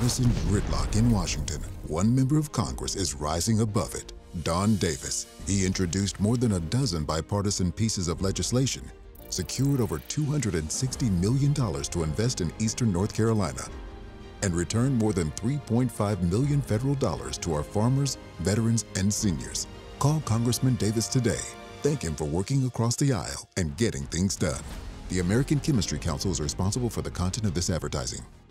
partisan gridlock in Washington, one member of Congress is rising above it. Don Davis. He introduced more than a dozen bipartisan pieces of legislation, secured over $260 million to invest in Eastern North Carolina, and returned more than $3.5 million federal dollars to our farmers, veterans, and seniors. Call Congressman Davis today. Thank him for working across the aisle and getting things done. The American Chemistry Council is responsible for the content of this advertising.